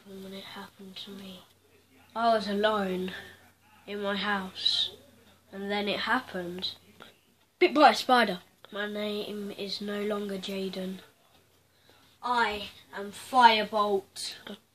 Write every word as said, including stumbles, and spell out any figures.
happened when it happened to me. I was alone in my house, and then it happened. Bit by a spider. My name is no longer Jaden. I am Firebolt.